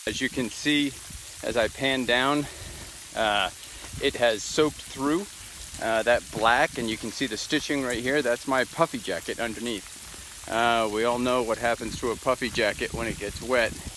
As you can see, as I pan down, it has soaked through that black, and you can see the stitching right here. That's my puffy jacket underneath. We all know what happens to a puffy jacket when it gets wet.